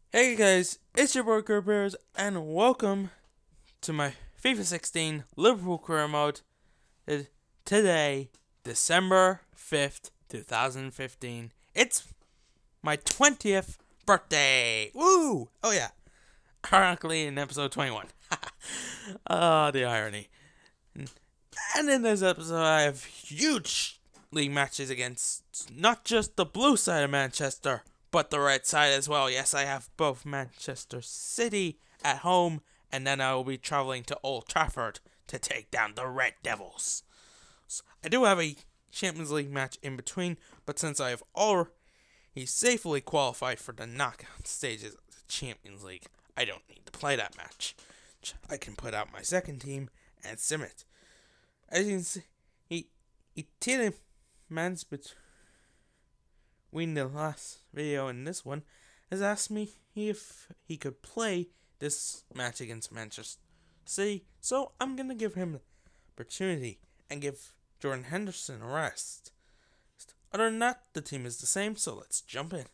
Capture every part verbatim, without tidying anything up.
Hey guys, it's your boy Kurt Bears, and welcome to my FIFA sixteen Liverpool career mode. Today, December fifth, twenty fifteen. It's my twentieth birthday! Woo! Oh yeah, ironically in episode twenty-one. Ah, the irony. And in this episode, I have huge league matches against not just the blue side of Manchester, but the red side as well. Yes, I have both Manchester City at home, and then I will be travelling to Old Trafford to take down the Red Devils. So I do have a Champions League match in between, but since I have already safely qualified for the knockout stages of the Champions League, I don't need to play that match. I can put out my second team and sim it. As you can see, he, he did man's between the last video and this one has asked me if he could play this match against Manchester City, so I'm gonna give him the opportunity and give Jordan Henderson a rest. Other than that, the team is the same, so let's jump in.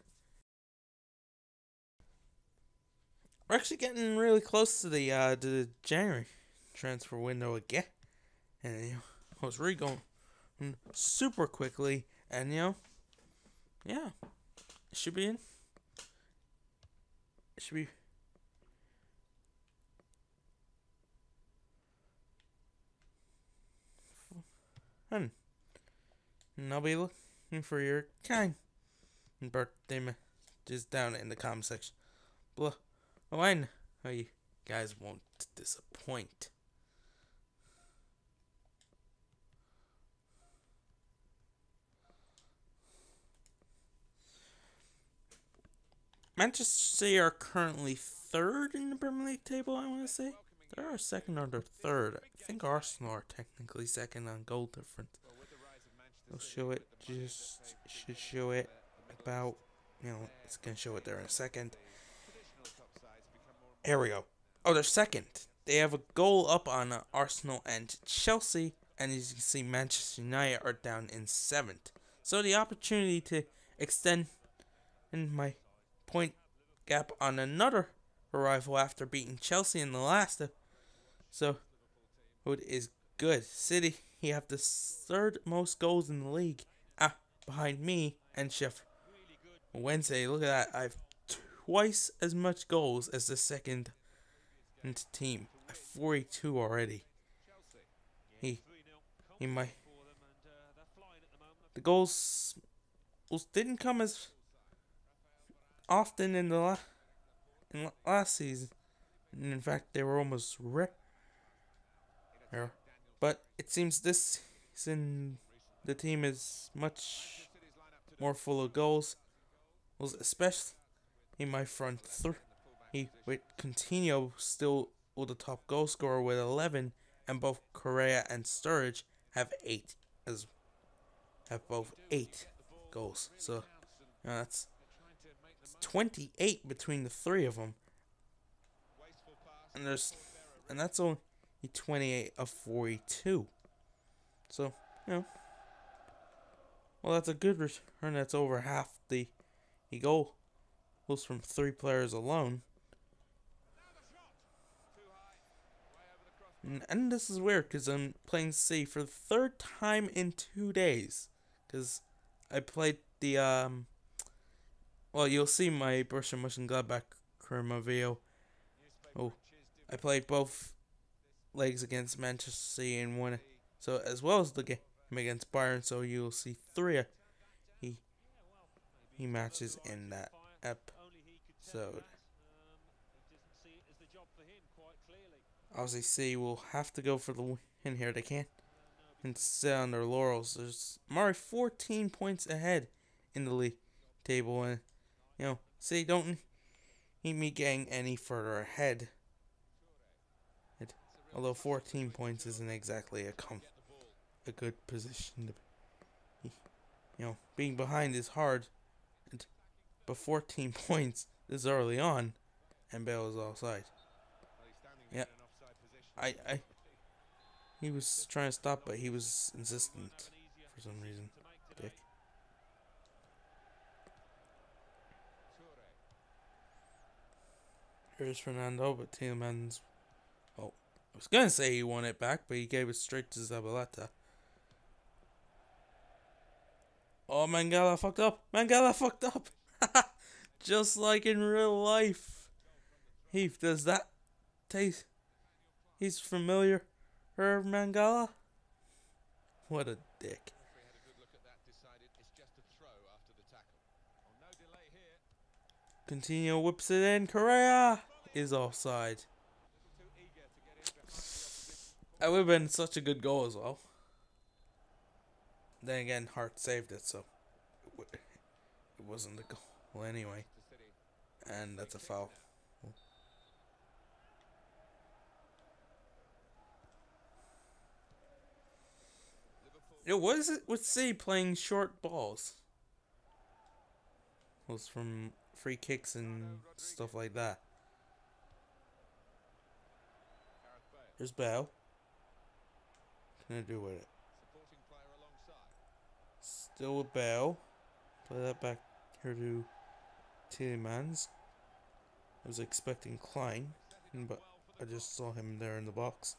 We're actually getting really close to the uh, to the January transfer window again, and you know, I was really going super quickly, and you know, yeah, it should be in. It should be. Fun. And I'll be looking for your kind birthday messages down in the comment section below. Oh, I know you guys won't disappoint. Manchester City are currently third in the Premier League table, I want to say. They're second or third. I think Arsenal are technically second on goal difference. They'll show it, just should show it about, you know, it's going to show it there in a second. Here we go. Oh, they're second. They have a goal up on uh, Arsenal and Chelsea, and as you can see, Manchester United are down in seventh. So the opportunity to extend in my point gap on another arrival after beating Chelsea in the last. So it is good. City, you have the third most goals in the league, ah, behind me and Sheffield Wednesday. Look at that. I have twice as much goals as the second team. I have forty-two already. He, he might. The goals, goals didn't come as often in the la- in last season. And in fact, they were almost rare. But it seems this season the team is much more full of goals, especially in my front three, with Coutinho still with the top goal scorer with eleven, and both Correa and Sturridge have eight as have both eight goals. So you know, that's twenty-eight between the three of them, and there's and that's only twenty-eight of forty-two. So you know, well, that's a good return. That's over half the the goal goals from three players alone. And, and this is weird because I'm playing C for the third time in two days. Because I played the um. Well, you'll see my Borussia Mönchengladbach Kurma video. Oh, I played both legs against Manchester City and one, so as well as the game against Bayern. So you'll see three he he matches in that episode. Obviously, City will have to go for the win here. They can't and sit on their laurels. There's Murray fourteen points ahead in the league table, and you know, City don't need me getting any further ahead. It, although fourteen points isn't exactly a com- a good position to be. You know, being behind is hard, and, but fourteen points this early on, and Bale is offside. Yeah, I, I, he was trying to stop, but he was insistent for some reason. Dick. Here's Fernando, but Tielemans. Oh, I was gonna say he won it back, but he gave it straight to Zabaleta. Oh, Mangala fucked up. Mangala fucked up. Just like in real life. Heath, does that taste? He's familiar. Her Mangala? What a dick. Coutinho whips it in. Correa is offside. That would have been such a good goal as well. Then again, Hart saved it, so it wasn't the goal anyway. And that's a foul. Yo, what is it with City playing short balls? It was from free kicks and stuff like that. Here's Bale. What can I do with it? Still with Bale. Play that back here to Tielemans. I was expecting Klein, but I just saw him there in the box.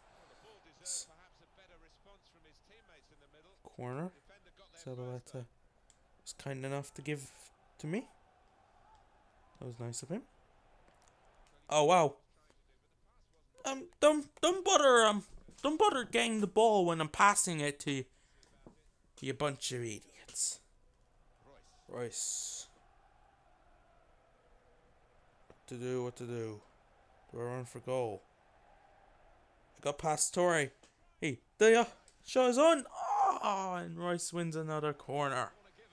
Corner. Zabaleta was kind enough to give to me. That was nice of him. Oh wow. Um, don't don't bother um don't bother getting the ball when I'm passing it to you. You bunch of idiots. Royce. What to do? What to do? Do I run for goal? I got past Torre. Hey, there you show is on. Oh, and Royce wins another corner.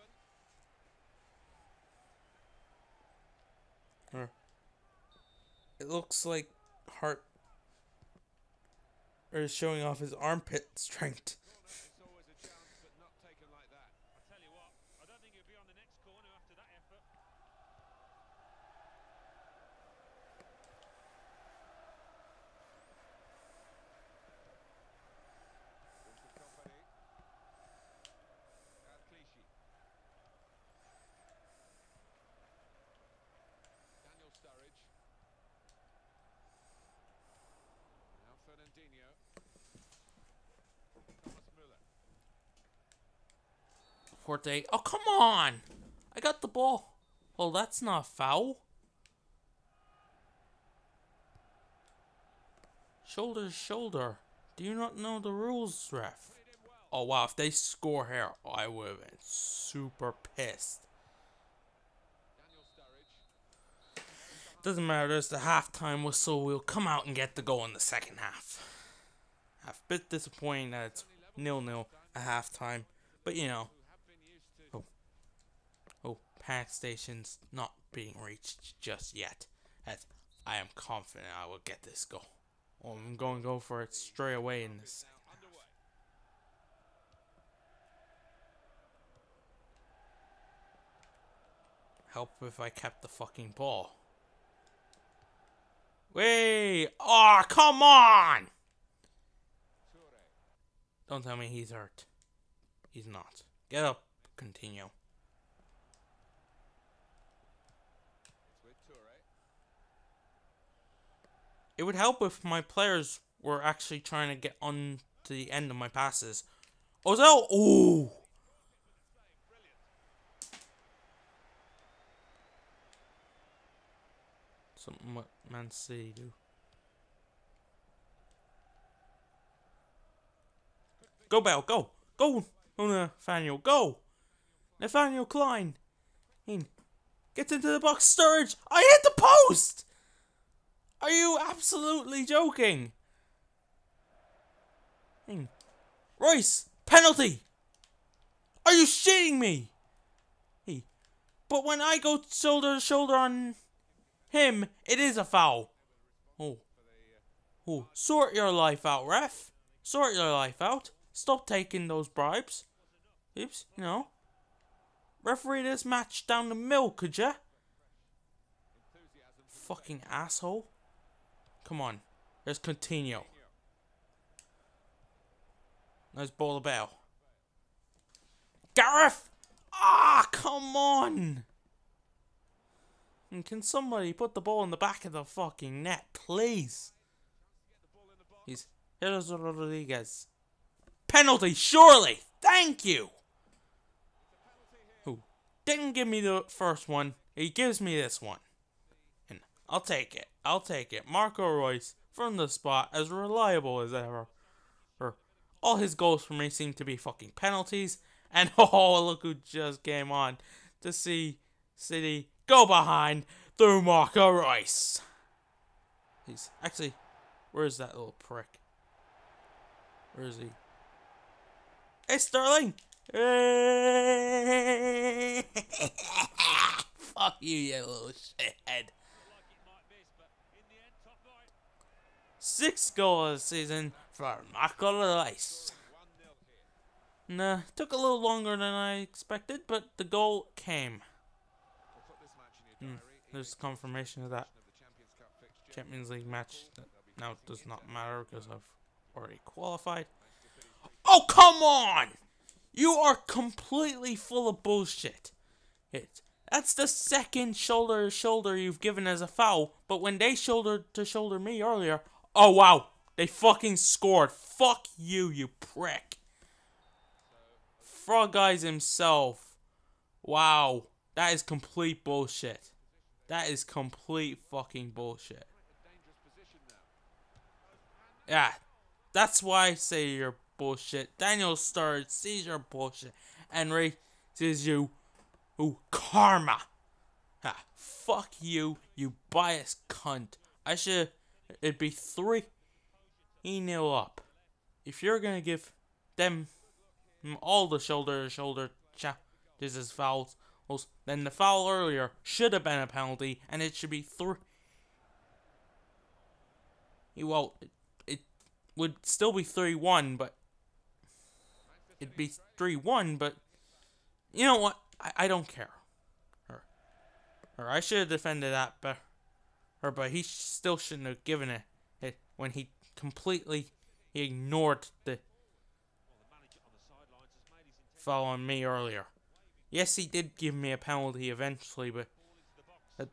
It looks like Hart is showing off his armpit strength. Forte. Oh, come on! I got the ball. Oh, that's not foul. Shoulder to shoulder. Do you not know the rules, ref? Oh, wow. If they score here, I would have been super pissed. Doesn't matter. There's the halftime whistle. We'll come out and get the goal in the second half. I'm a bit disappointing that it's nil nil at halftime. But, you know. Oh. Oh, panic station's not being reached just yet. As I am confident I will get this goal. Oh, I'm going to go for it straight away in this second half. Help if I kept the fucking ball. Wait! Oh, come on! Don't tell me he's hurt. He's not. Get up. Continue. It would help if my players were actually trying to get on to the end of my passes. Ozil! Ooh! Something what Man City do. Go, Bell, go! Go! Oh, Nathaniel, go! Nathaniel Klein! In. Gets into the box, Sturridge! I hit the post! Are you absolutely joking? In. Royce! Penalty! Are you shitting me? Hey. But when I go shoulder to shoulder on him, it is a foul. Oh. Oh. Sort your life out, ref. Sort your life out. Stop taking those bribes. Oops, you know. Referee this match down the middle, could ya? Fucking asshole. Come on. There's Coutinho. Nice ball of Bell. Gareth! Ah, come on! And can somebody put the ball in the back of the fucking net, please? He's here's Rodriguez. Penalty, surely. Thank you. Who didn't give me the first one? He gives me this one, and I'll take it. I'll take it. Marco Reus from the spot, as reliable as ever. Or all his goals for me seem to be fucking penalties. And oh, look who just came on to see City go behind through Marco Reus. He's actually, where's that little prick? Where is he? Hey, Sterling! Fuck you, you little shithead. Six goals this season for Marco Reus. Nah, took a little longer than I expected, but the goal came. Mm, there's confirmation of that Champions League match that now does not matter because I've already qualified. Oh, come on! You are completely full of bullshit. It. That's the second shoulder to shoulder you've given as a foul, but when they shoulder to shoulder me earlier, oh wow, they fucking scored. Fuck you, you prick. Frog Guys himself. Wow, that is complete bullshit. That is complete fucking bullshit. Yeah, that's why I say you're bullshit. Daniel Sturridge sees your bullshit and raises you, ooh, karma. Ah, fuck you, you biased cunt. I should, it'd be three nil up. If you're gonna give them all the shoulder to shoulder challenges as fouls, then the foul earlier should have been a penalty, and it should be three. Well, it, it would still be three one, but it'd be three one, but you know what? I, I don't care. Or, or I should have defended that better. Or, but he still shouldn't have given it, it when he completely ignored the foul on me earlier. Yes, he did give me a penalty eventually, but uh,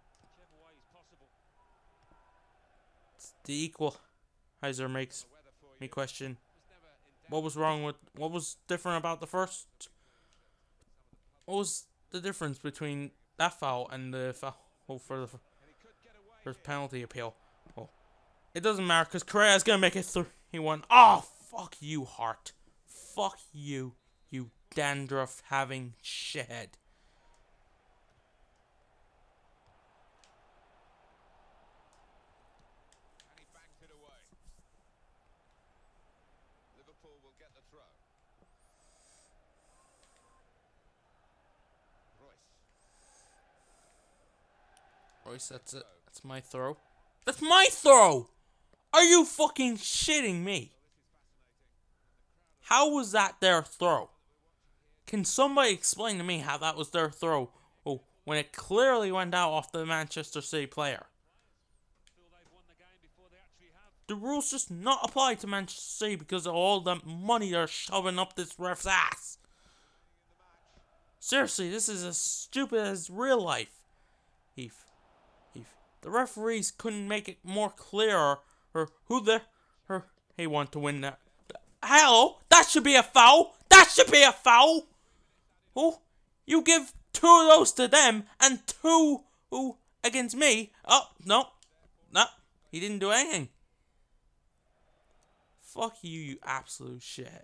the equalizer makes me question what was wrong with, what was different about the first, what was the difference between that foul and the foul for the first penalty appeal? Well, it doesn't matter because Correa's gonna make it three one. Oh, fuck you, Hart. Fuck you, you dandruff having shithead. Royce, that's it. That's my throw. That's my throw! Are you fucking shitting me? How was that their throw? Can somebody explain to me how that was their throw oh, when it clearly went out off the Manchester City player? The rules just not apply to Manchester City because of all the money they're shoving up this ref's ass. Seriously, this is as stupid as real life. If, if the referees couldn't make it more clear or who the or he want to win that. Hello, that should be a foul. That should be a foul. Oh, you give two of those to them and two ooh, against me. Oh, no. No, he didn't do anything. Fuck you, you absolute shithead.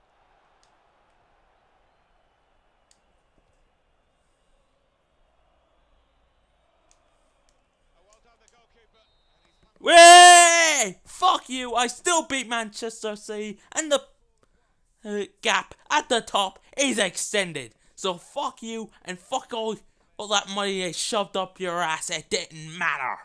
Way! Fuck you, I still beat Manchester City and the uh, gap at the top is extended. So fuck you and fuck all, all that money they shoved up your ass, it didn't matter.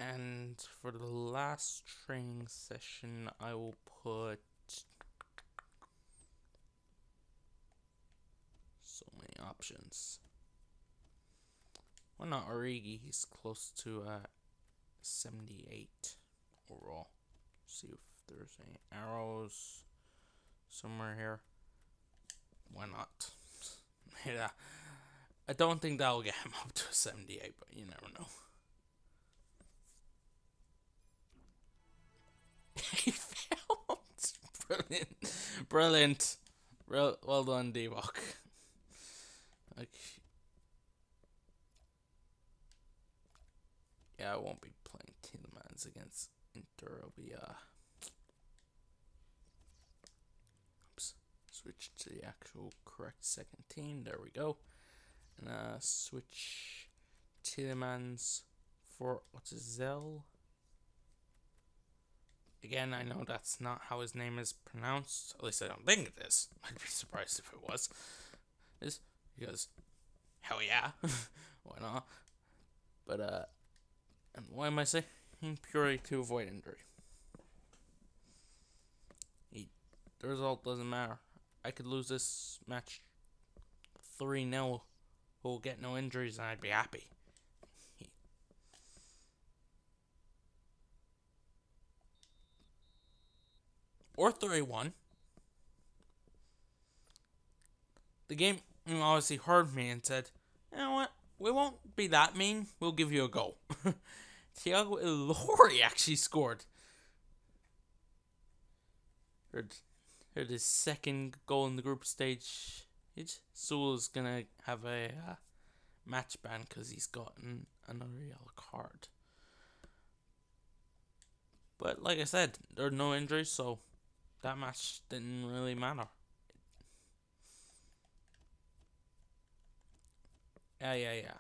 And for the last training session, I will put so many options. Why not Origi? He's close to uh, seventy-eight overall. See if there's any arrows somewhere here. Why not? Yeah, I don't think that'll get him up to seventy-eight, but you never know. He failed. Brilliant, brilliant. Well, well done, Divock. Like, yeah, I won't be playing Tielemans against Inter. I'll be uh. Oops. Switch to the actual correct second team. There we go. And uh, switch Tielemans for what's his Zell. Again, I know that's not how his name is pronounced. At least I don't think it is. I'd be surprised if it was. Is because, hell yeah, why not? But uh, and why am I saying purely to avoid injury? He, the result doesn't matter. I could lose this match three nil. Who'll get no injuries, and I'd be happy. Or three one. The game obviously heard me and said, you know what, we won't be that mean, we'll give you a goal. Thiago Ilori actually scored. Heard, heard his second goal in the group stage. Sewell's gonna have a uh, match ban because he's gotten another yellow card. But like I said, there are no injuries, so that match didn't really matter. Yeah, yeah, yeah.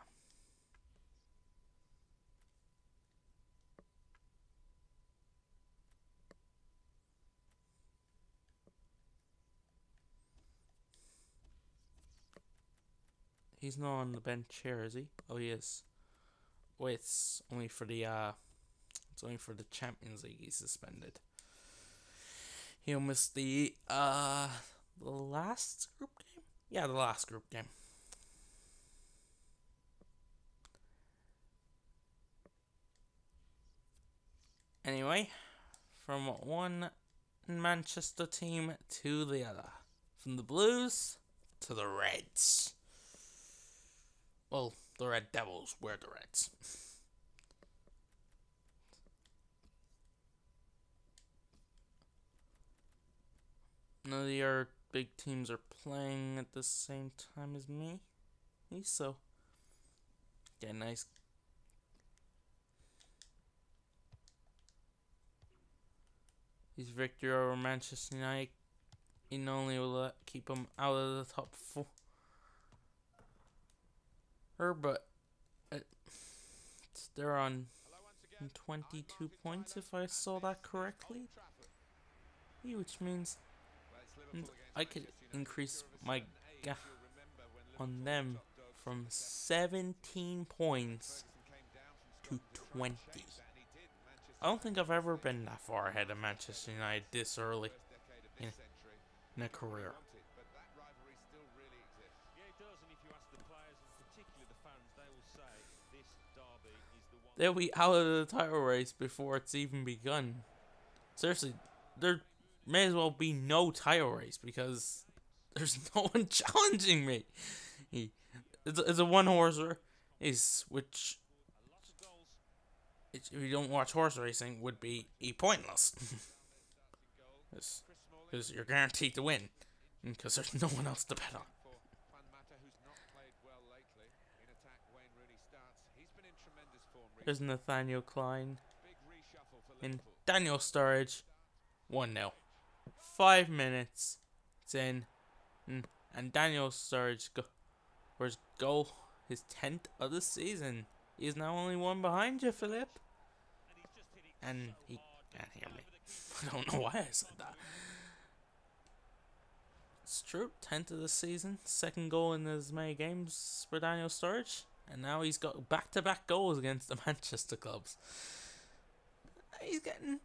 He's not on the bench here, is he? Oh, he is. Wait, it's only for the uh, it's only for the Champions League he's suspended. He'll miss the uh, the last group game. Yeah, the last group game. Anyway, from one Manchester team to the other, from the Blues to the Reds. Well, the Red Devils were the Reds. None of the other big teams are playing at the same time as me. So, get nice. His victory over Manchester United, he not only will keep them out of the top four, but it, they're on twenty-two points if I saw that correctly, which means I could increase my gap on them from seventeen points to twenty. I don't think I've ever been that far ahead of Manchester United this early in, in a career. They'll be out of the title race before it's even begun. Seriously, there may as well be no title race because there's no one challenging me. It's a, it's a one-horse race, which, if you don't watch horse racing, would be pointless. Because you're guaranteed to win, because there's no one else to bet on. There's Nathaniel Klein and Daniel Sturridge, one nil. Five minutes, it's in, and Daniel Sturridge go, for his goal, his tenth of the season. He's now only one behind you, Philip. And he can't hear me. I don't know why I said that. It's true, tenth of the season, second goal in as many games for Daniel Sturridge. And now he's got back-to-back goals against the Manchester clubs. he's getting...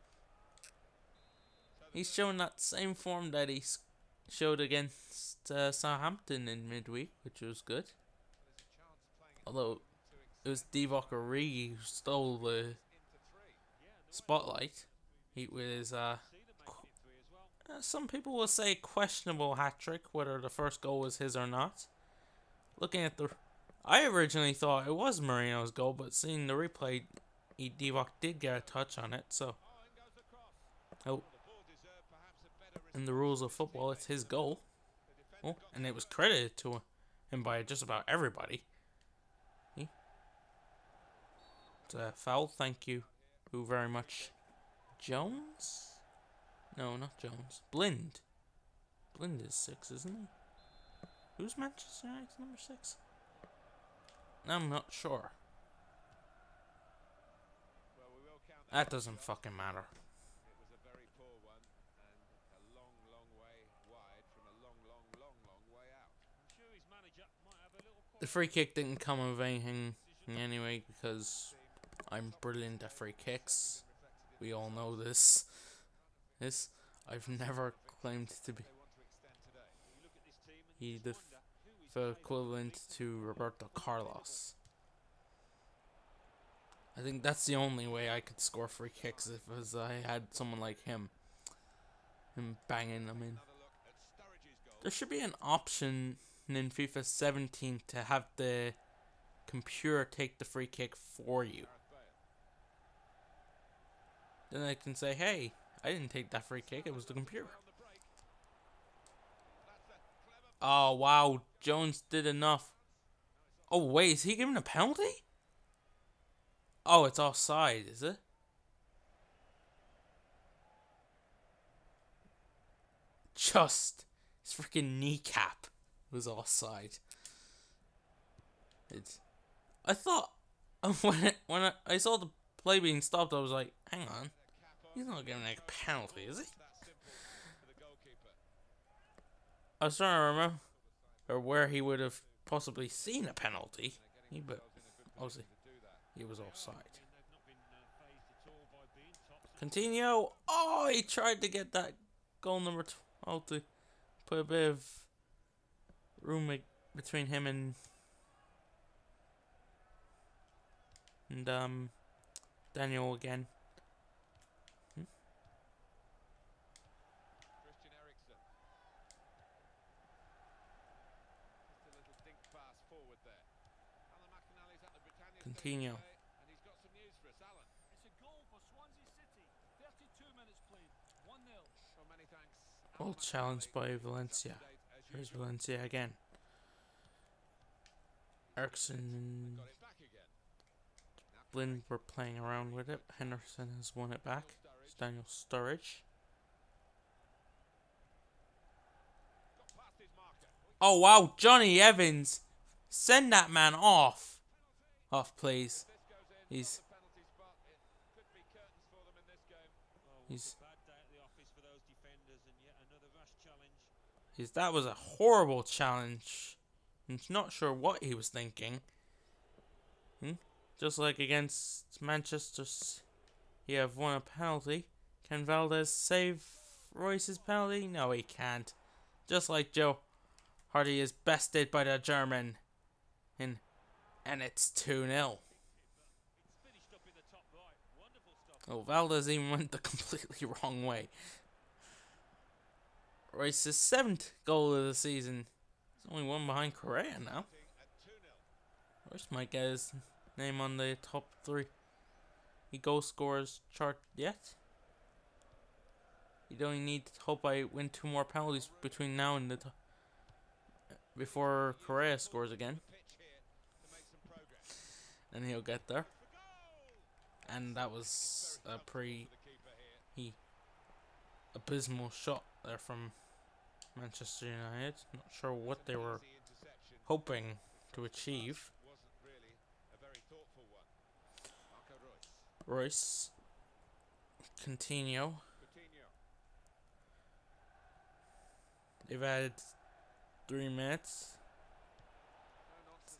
He's showing that same form that he showed against uh, Southampton in midweek, which was good. Although it was Divock Origi who stole the spotlight. He with his uh, uh, some people will say questionable hat trick, whether the first goal was his or not. Looking at the, I originally thought it was Marino's goal, but seeing the replay, he, Divock did get a touch on it. So, oh, in the rules of football, it's his goal. Oh, and it was credited to him by just about everybody. He, it's a foul. Thank you, who very much. Jones? No, not Jones. Blind. Blind is six, isn't he? Who's Manchester United's number six? I'm not sure. That doesn't fucking matter. The free kick didn't come of anything anyway because I'm brilliant at free kicks. We all know this. This I've never claimed to be he the, the equivalent to Roberto Carlos. I think that's the only way I could score free kicks if it was I had someone like him. Him banging them in. There should be an option in FIFA seventeen to have the computer take the free kick for you. Then I can say, hey, I didn't take that free kick, it was the computer. Oh, wow, Jones did enough. Oh, wait, is he giving a penalty? Oh, it's offside, is it? Just his freaking kneecap was offside. It's. I thought when it, when I, I saw the play being stopped, I was like, hang on, he's not giving a penalty, is he? I was trying to remember or where he would have possibly seen a penalty, but obviously he was offside. Coutinho, oh, he tried to get that goal number twelve to put a bit of room between him and and um Daniel again. Hmm? Coutinho. Well challenged by Valencia. Here's Valencia again. Eriksson and Blind were playing around with it. Henderson has won it back. It's Daniel Sturridge. Oh wow, Johnny Evans. Send that man off. Off, please. He's... He's... He's that was a horrible challenge. I'm not sure what he was thinking. Hmm? Just like against Manchester, he have won a penalty. Can Valdez save Royce's penalty? No, he can't. Just like Joe Hardy is bested by the German. In, and it's two nil. Oh, Valdez even went the completely wrong way. Royce's seventh goal of the season. He's only one behind Correa now. Royce might get his name on the top three he goal scorers chart yet. You don't need to hope I win two more penalties between now and the t before Correa scores again. And he'll get there. And that was a pretty he, abysmal shot there from Manchester United. Not sure what they were hoping to achieve. Royce. Coutinho. They've added three minutes.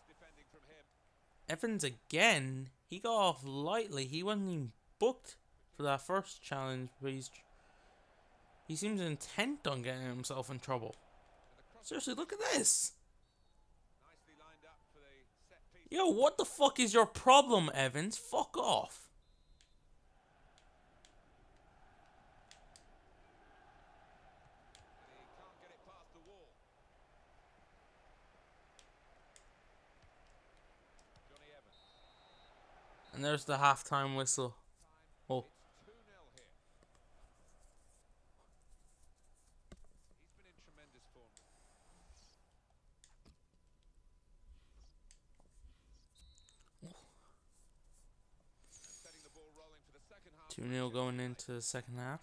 Evans again. He got off lightly. He wasn't even booked for that first challenge, but he's he seems intent on getting himself in trouble. Seriously, look at this. Yo, what the fuck is your problem, Evans? Fuck off. And there's the halftime whistle. Oh. two nil going into the second half.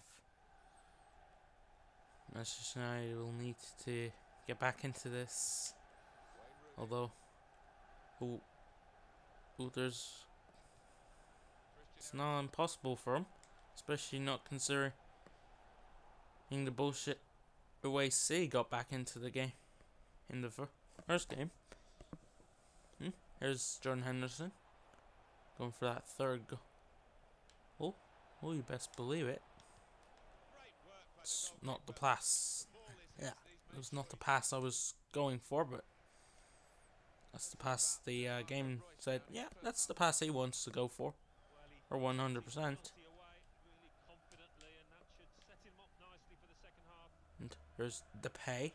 Manchester United will need to get back into this. Although, ooh, ooh, there's, it's not impossible for him, especially not considering the bullshit the way C got back into the game in the first game. Hmm? Here's Jordan Henderson going for that third goal. Oh, oh, you best believe it. It's not the pass. Yeah, it was not the pass I was going for, but that's the pass the uh, game said, yeah, that's the pass he wants to go for. Or one hundred percent. And there's Depay.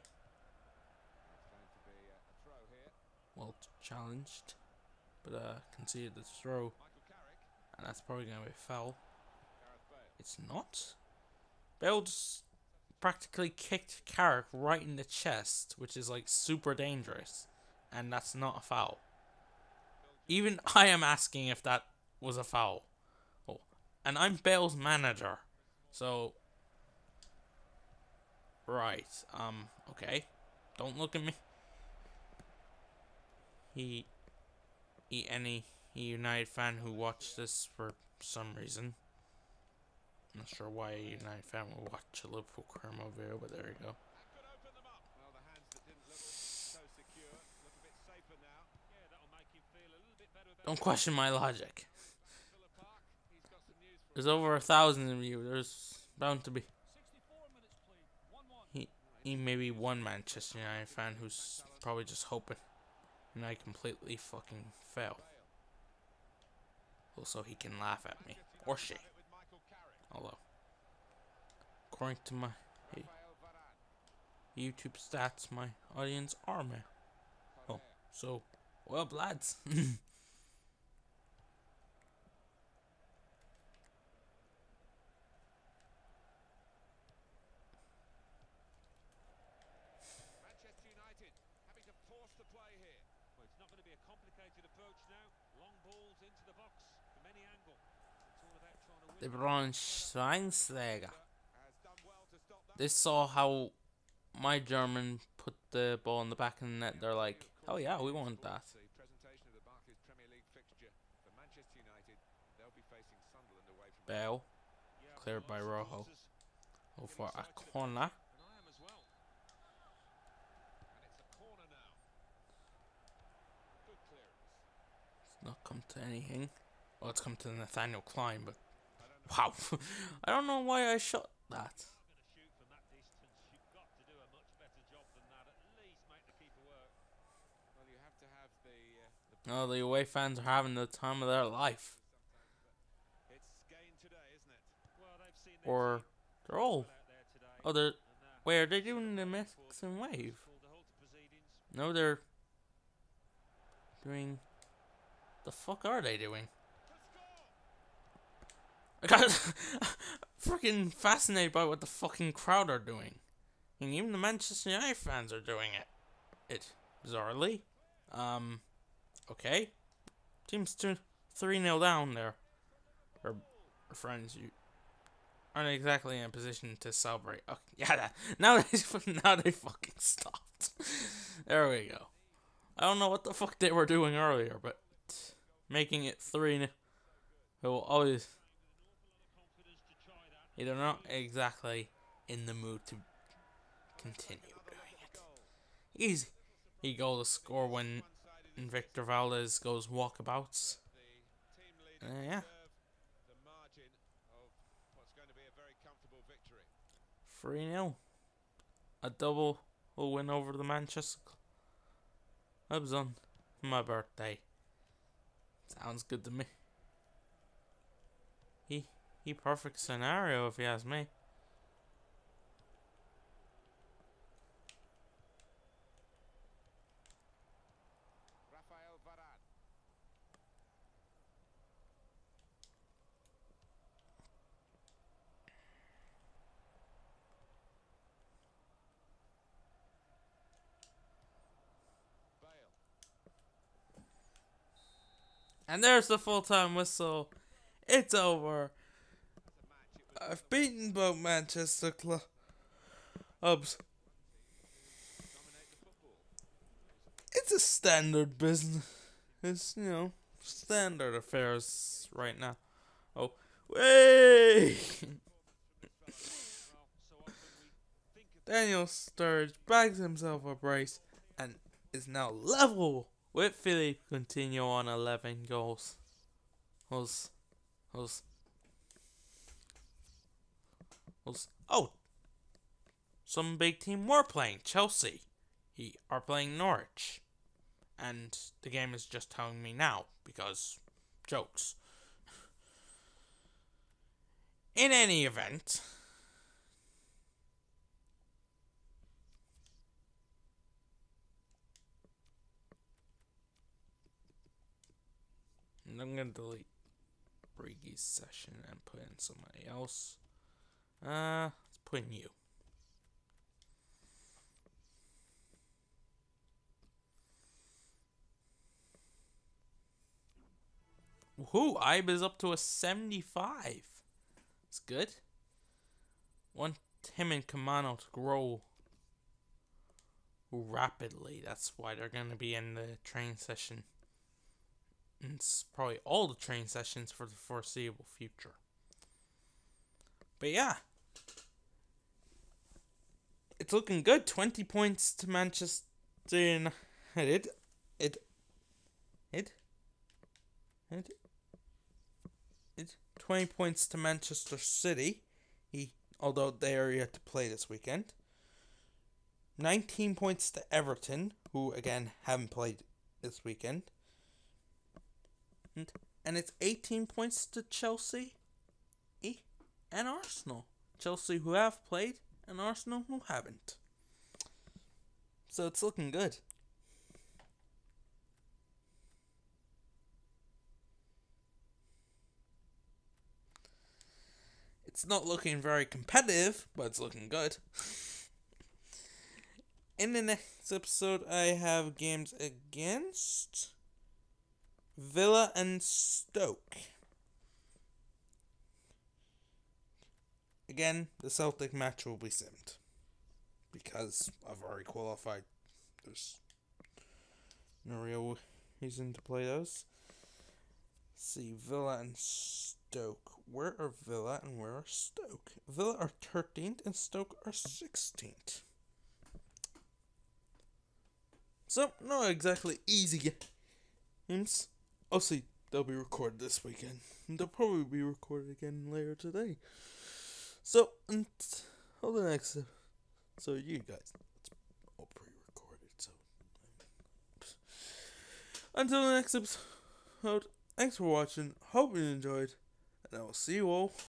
Well challenged, but uh, conceded the throw. And that's probably going to be a foul. It's not. Bale just practically kicked Carrick right in the chest, which is like super dangerous. And that's not a foul. Even I am asking if that was a foul. Oh, and I'm Bale's manager. So, right. Um, okay. Don't look at me. He, he any United fan who watched this for some reason. I'm not sure why a United fan would watch a Liverpool Kermo video, but there you go. Don't question my logic. There's over a thousand of you. There's bound to be he, he maybe one Manchester United fan who's probably just hoping and I completely fucking fail. Also, he can laugh at me or she. Although, according to my hey, YouTube stats, my audience are male. Oh, so well, lads. The Braunschweinsteiger. They saw how my German put the ball in the back of the net. They're like, oh yeah, we want that. Bale, cleared by Rojo. Go for a corner. It's not come to anything. Well, it's come to Nathaniel Klein, but wow. I don't know why I shot that. No, the away fans are having the time of their life. Or they're all. Oh, they're. Wait, are they doing the Mexican wave? No, they're doing. The fuck are they doing? I got freaking fascinated by what the fucking crowd are doing. And even the Manchester United fans are doing it. It bizarrely. Um. Okay. Team's two, three nil down there. Or, or friends, you aren't exactly in a position to celebrate. Okay, yeah, that, now they now they fucking stopped. There we go. I don't know what the fuck they were doing earlier, but making it three nil. It will always. They're not exactly in the mood to continue doing it. Easy. He goal to score when Victor Valdez goes walkabouts. Uh, yeah. three nil. A double will win over the Manchester Clubs on my birthday. Sounds good to me. He, he perfect scenario if you ask me. And there's the full-time whistle. It's over. I've beaten both Manchester clubs. It's a standard business. It's, you know, standard affairs right now. Oh, way! Daniel Sturridge bags himself a brace and is now level with Philippe Coutinho on eleven goals. Goals. Goals. Goals. Oh! Some big team were playing. Chelsea he are playing Norwich. And the game is just telling me now because jokes. In any event, I'm going to delete Brigi's session and put in somebody else. Uh, let's put in you. Woohoo, I B is up to a seventy-five. It's good. Want him and Kamano to grow rapidly. That's why they're going to be in the training session. And it's probably all the training sessions for the foreseeable future. But yeah. It's looking good. twenty points to Manchester United. It. It. It. It. It. twenty points to Manchester City. He, although they are yet to play this weekend. nineteen points to Everton, who again haven't played this weekend. And, and it's eighteen points to Chelsea and Arsenal. Chelsea who have played and Arsenal who haven't. So it's looking good. It's not looking very competitive, but it's looking good. In the next episode, I have games against Villa and Stoke. Again, the Celtic match will be simmed because I've already qualified. There's no real reason to play those. Let's see, Villa and Stoke. Where are Villa and where are Stoke? Villa are thirteenth and Stoke are sixteenth. So, not exactly easy games. Also, they'll be recorded this weekend. And they'll probably be recorded again later today. So, until the next episode, so you guys, it's all pre-recorded, so. Until the next episode, thanks for watching, hope you enjoyed, and I will see you all